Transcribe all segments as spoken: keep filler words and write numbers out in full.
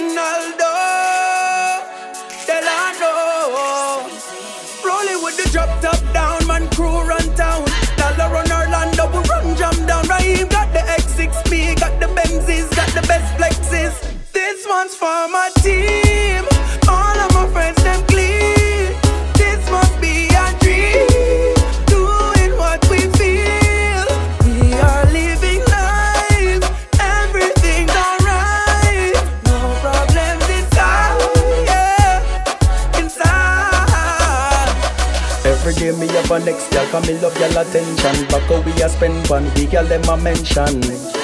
Naldo, Delano. Rolling with the drop top down, man crew run town. Dollar run Orlando, we run jam down. Raheem got the X six B, got the Benzes, got the best flexes. This one's for my team, all of my friends them clean. This must be a dream, doing what we feel. We are living life, everything's alright. No problems inside, yeah, inside. Every day me have a next girl, cause me love y'all attention. Back how we a spend one, the girl them a mention.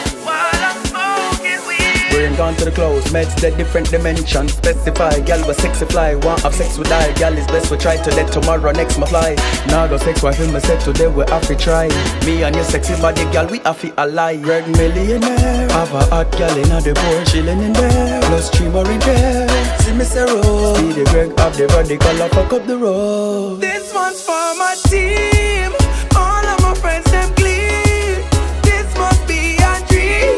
Brain gone to the clothes, meds the different dimensions. Specify, gal was sexy fly. Want have sex with I, gal is best we try to let tomorrow next my fly. Now go sex wife in my set today we have to try. Me and your sexy body gal we have to ally. Greg millionaire, have a hot gal in the board, chilling in there. Plus three more in there. See me say roll, see the Greg have the radical, I fuck up the road. This one's for my team, all of my friends them clean. This must be a dream.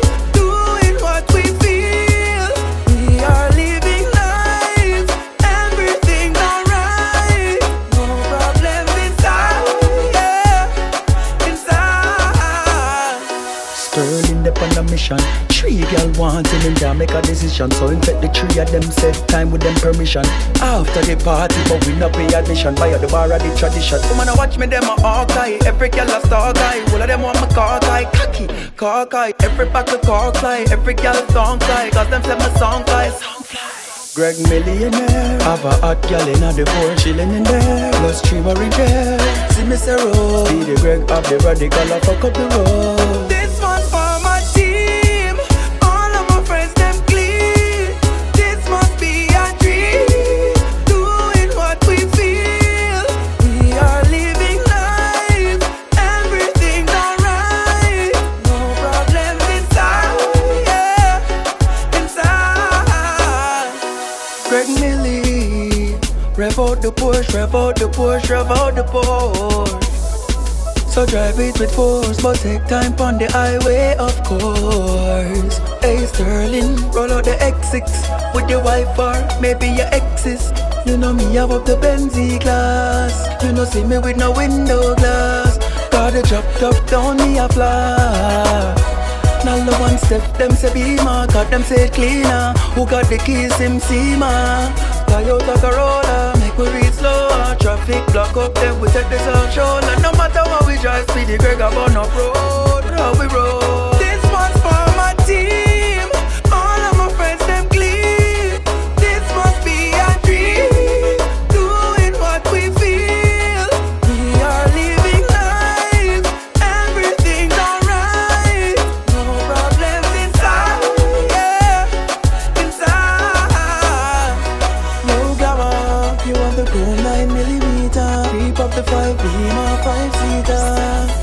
On a mission, three girl wanting him to make a decision. So in fact the three of them set time with them permission. After the party, but we not pay admission. Buy at the bar of the tradition. Come on, watch me, them a hawkeye. Every girl a star guy. All of them want my car guy. Cocky, car guy. Every pack of car fly. Every girl song fly. Cause them say my song fly. Song fly. Greg millionaire, have a hot girl in the board, chilling in there. Plus three more in there. See me say roll, see the Greg have the radical, I fuck up the road. This one's for my team, all of my friends them clean. This must be a dream, doing what we feel. We are living life, everything's alright. No problems inside, yeah, inside. Greg Millie, rev out the Porsche, rev out the Porsche, rev out the Porsche. So drive it with force, but take time on the highway, of course. Hey Sterling, roll out the X six with your wife or maybe your exes. You know me have up the Benzie class. You know see me with no window glass. Got the drop top down me a fly. Now the one step, them say be ma, got them say cleaner. Who got the keys, him see ma. Fly out like a roller, make we reach slower. Traffic block up, then we take this off shoulder. No matter what we drive, speedy Greg up on up road, how we roll. This one's for my team, all of my friends them clean. This must be a dream, doing what we feel. We are living life, everything's alright. No problems inside, yeah, inside. Yo Gamma, you want the cool nine millimeter. Keep up the five beam or five seater.